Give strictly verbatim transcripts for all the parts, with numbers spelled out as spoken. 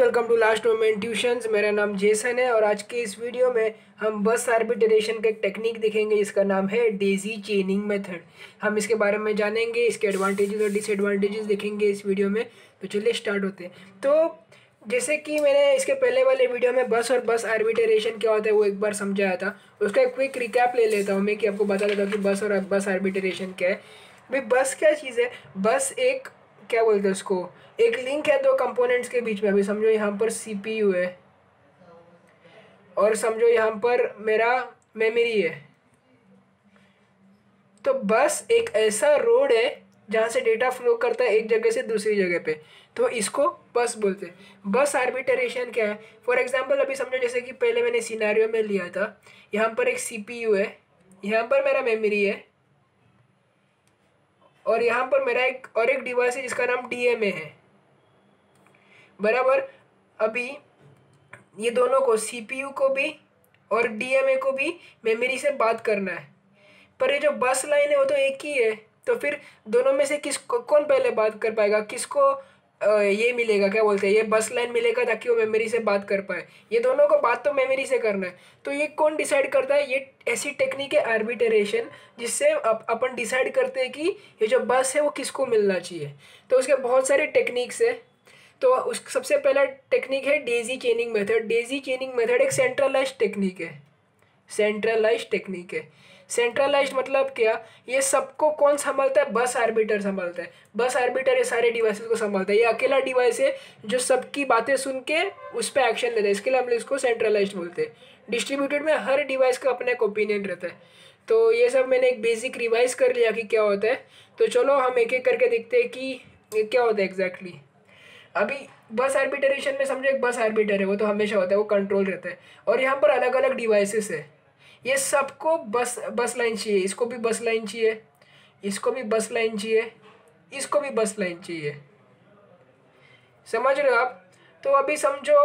Welcome to last moment tuitions. मेरा नाम Jason है और आज के इस वीडियो में हम बस आर्बिट्रेशन का एक टेक्निक देखेंगे जिसका नाम है डेजी चेनिंग मेथड। हम इसके बारे में जानेंगे, इसके एडवांटेजेस और डिसएडवांटेजेस देखेंगे इस वीडियो में। तो चलिए स्टार्ट होते हैं। तो जैसे कि मैंने इसके पहले वाले वीडियो में बस और बस आर्बिट्रेशन क्या होता है वो एक बार समझाया था, उसका एक क्विक रिकैप ले लेता हूँ मैं कि आपको बता देता हूँ कि बस और बस आर्बिट्रेशन क्या है। भाई बस क्या चीज़ है? बस एक क्या बोलते हैं उसको, एक लिंक है दो कंपोनेंट्स के बीच में। अभी समझो यहाँ पर सीपीयू है और समझो यहाँ पर मेरा मेमोरी है। तो बस एक ऐसा रोड है जहाँ से डेटा फ्लो करता है एक जगह से दूसरी जगह पे, तो इसको बस बोलते हैं। बस आर्बिट्रेशन क्या है? फॉर एग्जांपल अभी समझो जैसे कि पहले मैंने सिनेरियो में लिया था, यहाँ पर एक सीपीयू है, यहाँ पर मेरा मेमोरी है और यहाँ पर मेरा एक और एक डिवाइस है जिसका नाम डीएमए है, बराबर। अभी ये दोनों को, सीपीयू को भी और डीएमए को भी मेमोरी से बात करना है, पर ये जो बस लाइन है वो तो एक ही है। तो फिर दोनों में से किस कौन पहले बात कर पाएगा? किसको ये मिलेगा, क्या बोलते हैं, ये बस लाइन मिलेगा ताकि वो मेमोरी से बात कर पाए। ये दोनों को बात तो मेमोरी से करना है, तो ये कौन डिसाइड करता है? ये ऐसी टेक्निक है आर्बिट्रेशन जिससे अप, अपन डिसाइड करते हैं कि ये जो बस है वो किसको मिलना चाहिए। तो उसके बहुत सारे टेक्निक्स है। तो उस सबसे पहला टेक्निक है daisy chaining method. Daisy chaining method एक सेंट्रलाइज्ड टेक्निक है। सेंट्रलाइज्ड टेक्निक है। सेंट्रलाइज्ड मतलब क्या? ये सबको कौन संभालता है? बस आर्बिटर संभालता है। बस आर्बिटर ये सारे डिवाइसेस को संभालता है। ये अकेला डिवाइस है जो सबकी बातें सुन के उस पर एक्शन लेता है, इसके लिए हम इसको सेंट्रलाइज्ड बोलते हैं। डिस्ट्रीब्यूटेड में हर डिवाइस का अपना एक ओपिनियन रहता है। तो ये सब मैंने एक बेसिक रिवाइज कर लिया कि क्या होता है। तो चलो हम एक एक करके देखते हैं कि क्या होता है एग्जैक्टली। अभी बस आर्बिट्रेशन में समझो एक बस आर्बिटर है, वो तो हमेशा होता है, वो कंट्रोल रहता है। और यहाँ पर अलग अलग डिवाइसेस है, ये सबको बस बस लाइन चाहिए। इसको भी बस लाइन चाहिए, इसको भी बस लाइन चाहिए, इसको भी बस लाइन चाहिए। समझ रहे हो आप? तो अभी समझो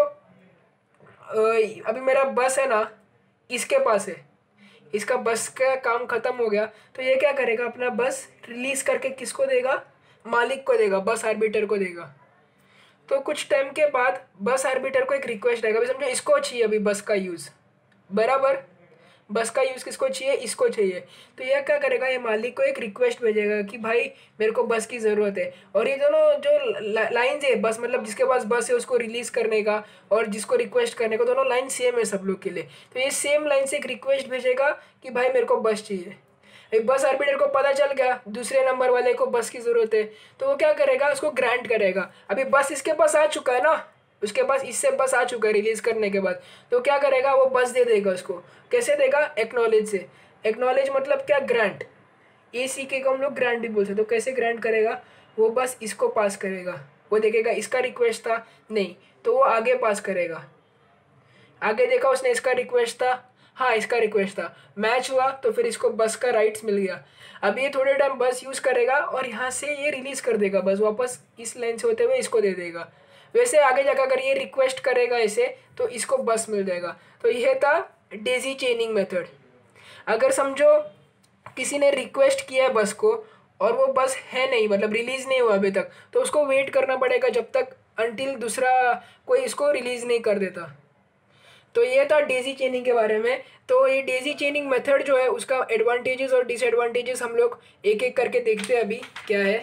अभी मेरा बस है ना, इसके पास है, इसका बस का काम खत्म हो गया, तो ये क्या करेगा? अपना बस रिलीज करके किसको देगा? मालिक को देगा, बस आर्बिटर को देगा। तो कुछ टाइम के बाद बस आर्बिटर को एक रिक्वेस्ट आएगा। अभी समझो इसको चाहिए अभी बस का यूज़, बराबर। बस का यूज़ किसको चाहिए? इसको चाहिए। तो यह क्या करेगा? ये मालिक को एक रिक्वेस्ट भेजेगा कि भाई मेरे को बस की ज़रूरत है। और ये दोनों जो लाइन्स है, बस मतलब जिसके पास बस है उसको रिलीज़ करने का और जिसको रिक्वेस्ट करने का, दोनों लाइन सेम है सब लोग के लिए। तो ये सेम लाइन से एक रिक्वेस्ट भेजेगा कि भाई मेरे को बस चाहिए। एक बस आर्बिटर को पता चल गया दूसरे नंबर वाले को बस की ज़रूरत है, तो वो क्या करेगा? उसको ग्रांट करेगा। अभी बस इसके पास आ चुका है ना, उसके पास इससे बस आ चुका है रिलीज़ करने के बाद, तो क्या करेगा? वो बस दे देगा उसको। कैसे देगा? एक्नॉलेज से। एक्नॉलेज मतलब क्या? ग्रांट। ए सी के को हम लोग ग्रांट भी बोलते हैं। तो कैसे ग्रांट करेगा? वो बस इसको पास करेगा, वो देखेगा इसका रिक्वेस्ट था नहीं, तो वो आगे पास करेगा। आगे देखा उसने इसका रिक्वेस्ट था, हाँ इसका रिक्वेस्ट था, मैच हुआ, तो फिर इसको बस का राइट्स मिल गया। अब ये थोड़े टाइम बस यूज़ करेगा और यहाँ से ये रिलीज़ कर देगा बस वापस, इस लाइन से होते हुए इसको दे देगा। वैसे आगे जाकर अगर ये रिक्वेस्ट करेगा इसे, तो इसको बस मिल जाएगा। तो यह था डेजी चेनिंग मेथड। अगर समझो किसी ने रिक्वेस्ट किया है बस को और वो बस है नहीं, मतलब रिलीज़ नहीं हुआ अभी तक, तो उसको वेट करना पड़ेगा जब तक अनटिल दूसरा कोई इसको रिलीज़ नहीं कर देता। तो ये था डेजी चेनिंग के बारे में। तो ये डेजी चेनिंग मेथड जो है उसका एडवांटेजेस और डिसएडवांटेजेस हम लोग एक एक करके देखते हैं अभी क्या है।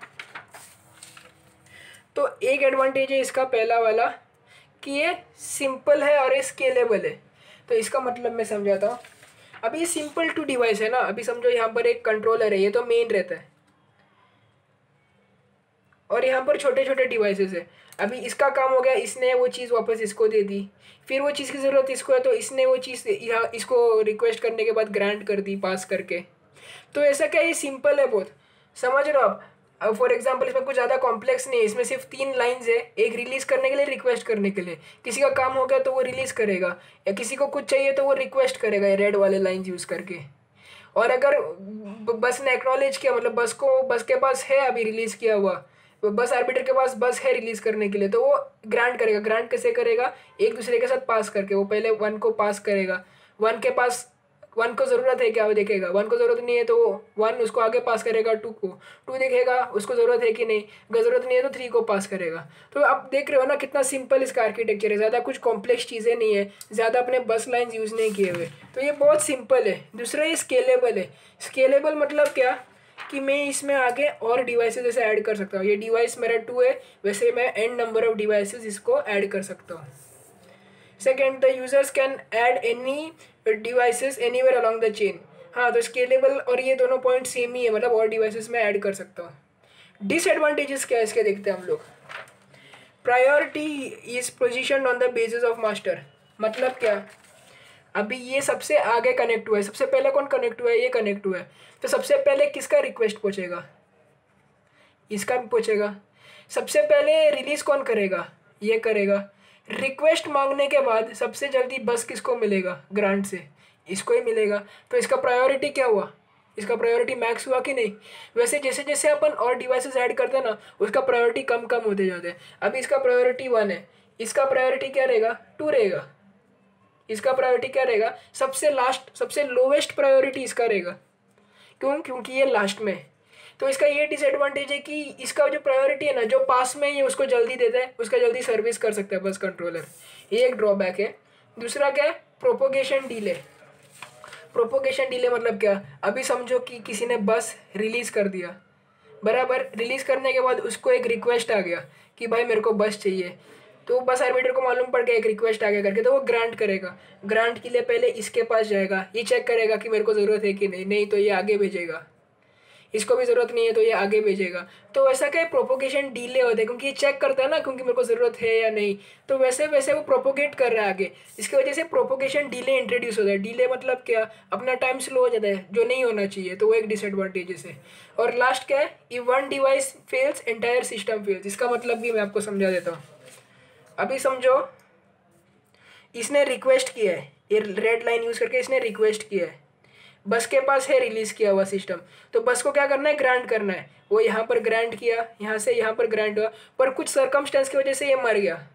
तो एक एडवांटेज है इसका पहला वाला कि ये सिंपल है और ये स्केलेबल है। तो इसका मतलब मैं समझाता हूँ। अभी ये सिंपल टू डिवाइस है ना, अभी समझो यहाँ पर एक कंट्रोलर है, ये तो मेन रहता है, और यहाँ पर छोटे छोटे डिवाइसेस है। अभी इसका काम हो गया, इसने वो चीज़ वापस इसको दे दी, फिर वो चीज़ की ज़रूरत इसको है तो इसने वो चीज़ यहाँ इसको रिक्वेस्ट करने के बाद ग्रांट कर दी पास करके। तो ऐसा क्या, ये सिंपल है बहुत, समझ रहे हो आप? अब फॉर एग्जांपल इसमें कुछ ज़्यादा कॉम्प्लेक्स नहीं है, इसमें सिर्फ तीन लाइंस है, एक रिलीज़ करने के लिए, रिक्वेस्ट करने के लिए। किसी का काम हो गया तो वो रिलीज़ करेगा, या किसी को कुछ चाहिए तो वो रिक्वेस्ट करेगा रेड वाले लाइंस यूज़ करके। और अगर बस ने एक्नॉलेज किया, मतलब बस को, बस के पास है अभी रिलीज़ किया हुआ, बस आर्बिटर के पास बस है रिलीज़ करने के लिए, तो वो ग्रांट करेगा। ग्रांट कैसे करेगा? एक दूसरे के साथ पास करके। वो पहले वन को पास करेगा, वन के पास वन को ज़रूरत है क्या वो देखेगा, वन को ज़रूरत नहीं है तो वन उसको आगे पास करेगा टू को, टू देखेगा उसको ज़रूरत है कि नहीं, अगर ज़रूरत नहीं है तो थ्री को पास करेगा। तो आप देख रहे हो ना कितना सिंपल इसका आर्किटेक्चर है, ज़्यादा कुछ कॉम्प्लेक्स चीज़ें नहीं है, ज़्यादा अपने बस लाइन्स यूज़ नहीं किए हुए, तो ये बहुत सिंपल है। दूसरा ये स्केलेबल है। स्केलेबल मतलब क्या कि मैं इसमें आगे और डिवाइसेस जैसे ऐड कर सकता हूँ, ये डिवाइस मेरा टू है वैसे मैं एन नंबर ऑफ डिवाइसेस इसको ऐड कर सकता हूँ। Second, the users can add any devices anywhere along the chain. हाँ, तो स्केलेबल और ये दोनों पॉइंट सेम ही है, मतलब और डिवाइसेस में ऐड कर सकता हूँ। डिसएडवांटेजेस क्या है इसके देखते हैं हम लोग। Priority is position on the basis of master. मतलब क्या, अभी ये सबसे आगे कनेक्ट हुआ है, सबसे पहले कौन कनेक्ट हुआ है, ये कनेक्ट हुआ है, तो सबसे पहले किसका रिक्वेस्ट पहुँचेगा, इसका भी पहुँचेगा। सबसे पहले रिलीज कौन करेगा, ये करेगा। रिक्वेस्ट मांगने के बाद सबसे जल्दी बस किसको मिलेगा, ग्रांट से, इसको ही मिलेगा। तो इसका प्रायोरिटी क्या हुआ, इसका प्रायोरिटी मैक्स हुआ कि नहीं। वैसे जैसे जैसे अपन और डिवाइसेस ऐड करते हैं ना उसका प्रायोरिटी कम कम होते जाते हैं। अभी इसका प्रायोरिटी वन है, इसका प्रायोरिटी क्या रहेगा, टू रहेगा। इसका प्रायोरिटी क्या रहेगा, सबसे लास्ट सबसे लोवेस्ट प्रायोरिटी इसका रहेगा। क्यों, क्योंकि ये लास्ट में है। तो इसका ये डिसएडवांटेज है कि इसका जो प्रायोरिटी है ना, जो पास में ये उसको जल्दी देता है, उसका जल्दी सर्विस कर सकता है बस कंट्रोलर, ये एक ड्रॉबैक है। दूसरा क्या है, प्रोपोगेशन डिले। प्रोपोगेशन डिले मतलब क्या, अभी समझो कि किसी ने बस रिलीज़ कर दिया, बराबर, रिलीज़ करने के बाद उसको एक रिक्वेस्ट आ गया कि भाई मेरे को बस चाहिए, तो बस आर्बिटर को मालूम पड़ गया एक रिक्वेस्ट आ गया करके, तो वो ग्रांट करेगा। ग्रांट के लिए पहले इसके पास जाएगा, ये चेक करेगा कि मेरे को ज़रूरत है कि नहीं, नहीं तो ये आगे भेजेगा, इसको भी ज़रूरत नहीं है तो ये आगे भेजेगा। तो वैसा क्या प्रोपोगेशन डिले होता है, क्योंकि ये चेक करता है ना क्योंकि मेरे को ज़रूरत है या नहीं, तो वैसे वैसे वो प्रोपोगेट कर रहा है आगे, इसकी वजह से प्रोपोगेशन डिले इंट्रोड्यूस होता है। डिले मतलब क्या, अपना टाइम स्लो हो जाता है जो नहीं होना चाहिए, तो वो एक डिसएडवांटेजेस है। और लास्ट क्या है, if one device fails entire system fails. इसका मतलब भी मैं आपको समझा देता हूँ। अभी समझो इसने रिक्वेस्ट किया है, ये रेड लाइन यूज़ करके इसने रिक्वेस्ट किया है, बस के पास है रिलीज़ किया हुआ सिस्टम, तो बस को क्या करना है, ग्रांट करना है। वो यहाँ पर ग्रांट किया, यहाँ से यहाँ पर ग्रांट हुआ, पर कुछ सर्कमस्टेंस की वजह से ये मर गया,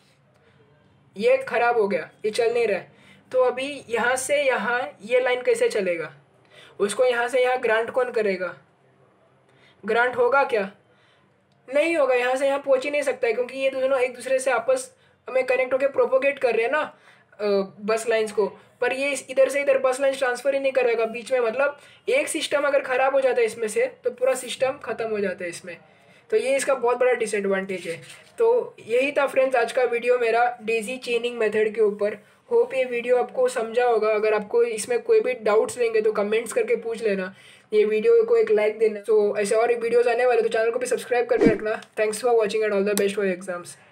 ये खराब हो गया, ये चल नहीं रहा है। तो अभी यहाँ से यहाँ ये लाइन कैसे चलेगा, उसको यहाँ से यहाँ ग्रांट कौन करेगा, ग्रांट होगा क्या, नहीं होगा, यहाँ से यहाँ पहुँच ही नहीं सकता है, क्योंकि ये दोनों एक दूसरे से आपस में कनेक्ट होकर प्रोपोगेट कर रहे हैं ना बस लाइंस को, पर ये इधर से इधर बस लाइन्स ट्रांसफर ही नहीं करेगा बीच में। मतलब एक सिस्टम अगर ख़राब हो जाता है इसमें से तो पूरा सिस्टम ख़त्म हो जाता है इसमें, तो ये इसका बहुत बड़ा डिसएडवांटेज है। तो यही था फ्रेंड्स आज का वीडियो मेरा डेज़ी चेनिंग मेथड के ऊपर। होप ये वीडियो आपको समझा होगा। अगर आपको इसमें कोई भी डाउट्स लेंगे तो कमेंट्स करके पूछ लेना, ये वीडियो को एक लाइक देना। तो ऐसे और वीडियोज़ आने वाले तो चैनल को भी सब्सक्राइब करके रखना। Thanks for watching and all the best for exams.